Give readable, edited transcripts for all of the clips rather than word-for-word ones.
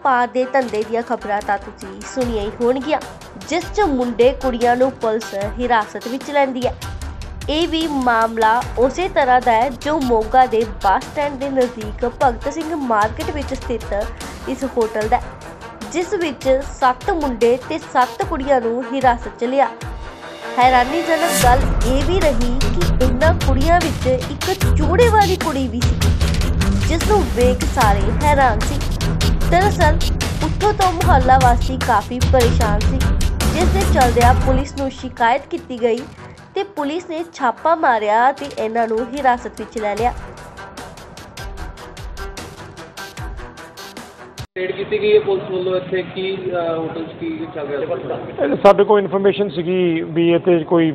ਵਪਾਰ ਦੇ ਧੰਦੇ ਦੀਆਂ ਖਬਰਾਂ ਤਾਂ ਤੁਸੀਂ ਸੁਣੀਆਂ ਹੀ ਹੋਣਗੀਆਂ, ਜਿਸ 'ਚ ਮੁੰਡੇ ਕੁੜੀਆਂ ਨੂੰ ਪੁਲਿਸ ਹਿਰਾਸਤ ਵਿੱਚ ਲੈਂਦੀ ਹੈ। ਇਹ ਵੀ ਮਾਮਲਾ ਉਸੇ ਤਰ੍ਹਾਂ ਦਾ ਹੈ ਜੋ ਮੋਗਾ ਦੇ ਬੱਸ ਸਟੈਂਡ ਦੇ ਨਜ਼ਦੀਕ ਭਗਤ ਸਿੰਘ ਮਾਰਕੀਟ ਵਿੱਚ ਸਥਿਤ ਇਸ ਹੋਟਲ ਦਾ, ਜਿਸ ਵਿੱਚ 7 ਮੁੰਡੇ ਤੇ 7 ਕੁੜੀਆਂ ਨੂੰ ਹਿਰਾਸਤ 'ਚ ਲਿਆ। ਹੈਰਾਨੀਜਨਕ ਗੱਲ ਇਹ ਵੀ ਰਹੀ ਕਿ ਇਹਨਾਂ ਕੁੜੀਆਂ ਵਿੱਚ ਇੱਕ ਚੂੜੇ ਵਾਲੀ ਕੁੜੀ ਵੀ ਸੀ, ਜਿਸ ਨੂੰ ਵੇਖ ਸਾਰੇ ਹੈਰਾਨ ਸੀ। ਦਰਅਸਲ ਉੱਥੋਂ ਤੋਂ ਮੁਹੱਲਾ ਵਾਸੀ ਕਾਫੀ ਪਰੇਸ਼ਾਨ ਸੀ, ਜਿਸ ਦੇ ਚਲਦਿਆਂ ਪੁਲਿਸ ਨੂੰ ਸ਼ਿਕਾਇਤ ਕੀਤੀ ਗਈ ਤੇ ਪੁਲਿਸ ਨੇ ਛਾਪਾ ਮਾਰਿਆ ਤੇ ਇਹਨਾਂ ਨੂੰ ਹਿਰਾਸਤ ਵਿੱਚ ਲੈ ਲਿਆ। ਰੇਡ ਕੀਤੀ ਗਈ ਹੈ ਪੁਲਿਸ ਵੱਲੋਂ। ਇੱਥੇ ਕੀ ਹੋਟਲ 'ਚ ਕੀ ਚੱਲ ਰਿਹਾ? ਸਾਡੇ ਕੋਲ ਇਨਫੋਰਮੇਸ਼ਨ ਸੀਗੀ ਵੀ ਇੱਥੇ ਕੋਈ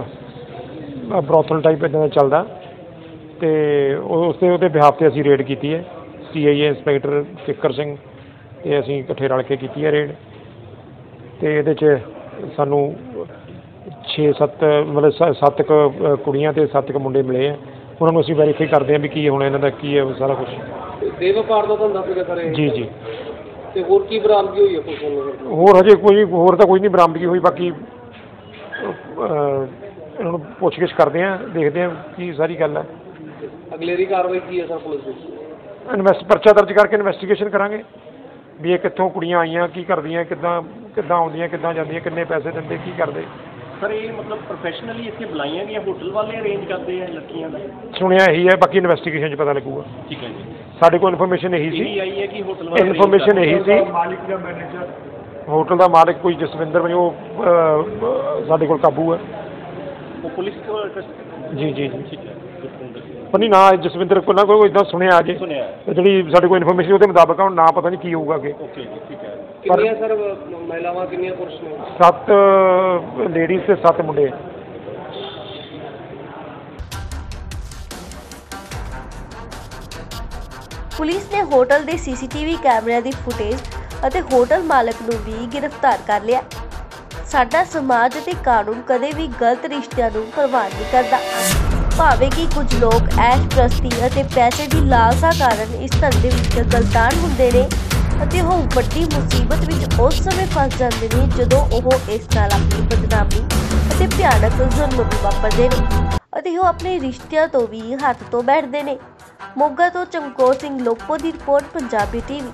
ਬਰੋਥਲ ਟਾਈਪ ਇੱਦਾਂ ਦਾ ਚੱਲਦਾ, ਅਤੇ ਉਹਦੇ ਬਿਹਾਫ 'ਤੇ ਅਸੀਂ ਰੇਡ ਕੀਤੀ ਹੈ। CIA ਇੰਸਪੈਕਟਰ ਫਿੱਕਰ ਸਿੰਘ ਅਤੇ ਅਸੀਂ ਇਕੱਠੇ ਰਲ ਕੇ ਕੀਤੀ ਹੈ ਰੇਡ, ਅਤੇ ਇਹਦੇ 'ਚ ਸਾਨੂੰ 6-7 ਮਤਲਬ 7 ਕੁ ਕੁੜੀਆਂ ਅਤੇ 7 ਕੁ ਮੁੰਡੇ ਮਿਲੇ ਆ। ਉਹਨਾਂ ਨੂੰ ਅਸੀਂ ਵੈਰੀਫਾਈ ਕਰਦੇ ਹਾਂ ਵੀ ਕੀ ਹੁਣ ਇਹਨਾਂ ਦਾ ਕੀ ਹੈ ਸਾਰਾ ਕੁਛ। ਦੇ ਵਪਾਰ ਦਾ ਧੰਦਾ ਸੀਗਾ ਸਰ? ਜੀ। ਤੇ ਹੋਰ ਕੀ ਬਰਾਮਦਗੀ ਹੋਈ ਹੈ ਪੁਲਿਸ ਵੱਲੋਂ? ਹੋਰ ਹਜੇ ਹੋਰ ਤਾਂ ਕੋਈ ਨਹੀਂ ਬਰਾਮਦਗੀ ਹੋਈ। ਬਾਕੀ ਇਹਨਾਂ ਨੂੰ ਪੁੱਛਗਿੱਛ ਕਰਦੇ ਹਾਂ, ਦੇਖਦੇ ਹਾਂ ਕੀ ਸਾਰੀ ਗੱਲ ਹੈ। ਅਗਲੇਰੀ ਕਾਰਵਾਈ ਕੀ ਹੈ ਸਰ ਪੁਲਿਸ ਦੀ? ਪਰਚਾ ਦਰਜ ਕਰਕੇ ਇਨਵੈਸਟੀਗੇਸ਼ਨ ਕਰਾਂਗੇ ਵੀ ਇਹ ਕਿੱਥੋਂ ਕੁੜੀਆਂ ਆਈਆਂ, ਕੀ ਕਰਦੀਆਂ, ਕਿੱਦਾਂ ਆਉਂਦੀਆਂ, ਕਿੱਦਾਂ ਜਾਂਦੀਆਂ, ਕਿੰਨੇ ਪੈਸੇ ਦਿੰਦੇ, ਕੀ ਕਰਦੇ। ਸਰ ਇਹ ਮਤਲਬ ਪ੍ਰੋਫੈਸ਼ਨਲੀ ਇੱਥੇ ਬੁਲਾਈਆਂ ਗਈਆਂ, ਹੋਟਲ ਵਾਲੇ ਅਰੇਂਜ ਕਰਦੇ ਆ ਲੜਕੀਆਂ ਦਾ? ਸੁਣਿਆ ਇਹੀ ਹੈ, ਬਾਕੀ ਇਨਵੈਸਟੀਗੇਸ਼ਨ 'ਚ ਪਤਾ ਲੱਗੂਗਾ। ਠੀਕ ਹੈ ਜੀ। ਸਾਡੇ ਕੋਲ ਇਨਫੋਰਮੇਸ਼ਨ ਇਹੀ ਸੀ। ਆਈ ਹੈ ਕਿ ਹੋਟਲ ਵਾਲੇ ਇਨਫੋਰਮੇਸ਼ਨ ਇਹੀ ਸੀ। ਮਾਲਿਕ ਦਾ ਮੈਨੇਜਰ ਹੋਟਲ ਦਾ ਮਾਲਕ ਕੋਈ ਜਸਵਿੰਦਰ ਵਜੋਂ ਸਾਡੇ ਕੋਲ ਕਾਬੂ ਹੈ। ਉਹ ਪੁਲਿਸ ਕੋਲ? ਜੀ। ਠੀਕ ਹੈ। ਪਰ ਨਹੀਂ, ਨਾ ਜਸਵਿੰਦਰ ਕੋਲ ਨਾ ਕੋਈ ਇੱਦਾਂ ਸੁਣਿਆ ਅਜੇ। ਜਿਹੜੀ ਸਾਡੇ ਕੋਲ ਇਨਫੋਰਮੇਸ਼ਨ ਉਹਦੇ ਮੁਤਾਬਕ ਹੁਣ ਨਾ ਪਤਾ ਨਹੀਂ ਕੀ ਹੋਊਗਾ ਅੱਗੇ। ਓਕੇ ਜੀ, ਠੀਕ ਹੈ। ਕਿੰਨੀਆਂ ਸਰ ਮਹਿਲਾਵਾਂ, ਕਿੰਨੀਆਂ ਪੁਰਸ਼ ਨੇ? 7 ਲੇਡੀਜ਼ ਤੇ 7 ਮੁੰਡੇ। ਪੁਲਿਸ ਨੇ ਹੋਟਲ ਦੇ CCTV ਕੈਮਰਿਆਂ ਦੀ ਫੁਟੇਜ ਅਤੇ ਹੋਟਲ ਮਾਲਕ ਨੂੰ ਵੀ ਗ੍ਰਿਫਤਾਰ ਕਰ ਲਿਆ। ਸਾਡਾ ਸਮਾਜ ਅਤੇ ਕਾਨੂੰਨ ਕਦੇ ਵੀ ਗਲਤ ਰਿਸ਼ਤਿਆਂ ਨੂੰ ਪ੍ਰਵਾਨ ਨਹੀਂ ਕਰਦਾ। ਭਾਵੇਂ ਕਿ ਕੁਝ ਲੋਕ ਐਸ਼ ਪ੍ਰਸਤੀ ਅਤੇ ਪੈਸੇ ਦੀ ਲਾਲਸਾ ਕਾਰਨ ਇਸ ਧੰਦੇ ਵਿੱਚ ਗਲਤਾਨ ਹੁੰਦੇ ਨੇ ਅਤੇ ਉਹ ਵੱਡੀ ਮੁਸੀਬਤ ਵਿੱਚ ਉਸ ਸਮੇਂ ਫਸ ਜਾਂਦੇ ਨੇ ਜਦੋਂ ਉਹ ਇਸ ਨਾਲ ਆਪਣੀ ਬਦਨਾਮੀ ਅਤੇ ਭਿਆਨਕ ਜ਼ੁਲਮ ਵੀ ਵਾਪਰਦੇ ਨੇ ਅਤੇ ਉਹ ਆਪਣੇ ਰਿਸ਼ਤਿਆਂ ਤੋਂ ਵੀ ਹੱਥ ਤੋਂ ਬੈਠਦੇ ਨੇ। ਮੋਗਾ ਤੋਂ ਚਮਕੌਰ ਸਿੰਘ ਲੋਪੋ ਦੀ ਰਿਪੋਰਟ, ਪੰਜਾਬੀ TV।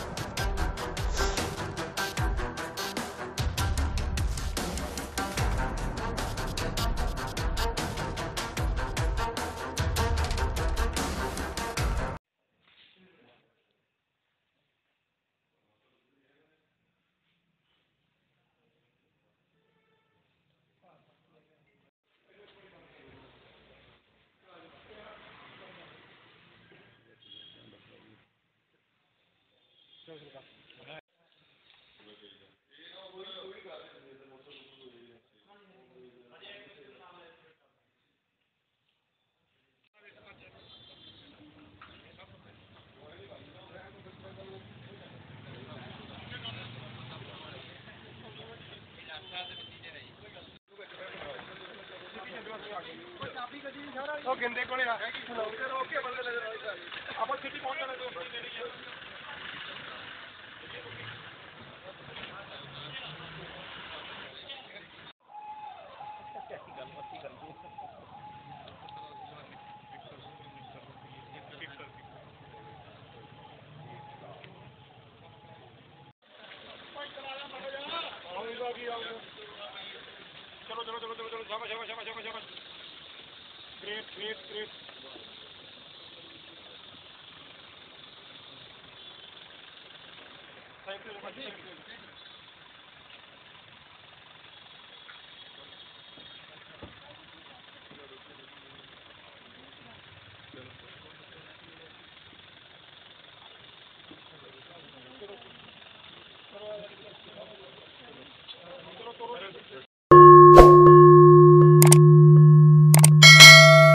ਉਹ ਗਿੰਦੇ ਕੋਲੇ ਆ ਓਕੇ ਬੰਦੇ ਆਪਾਂ ਸਿੱਧੀ ਪਹੁੰਚ ਜਾਣਾ। चलो शाबाश। Great. Thank you.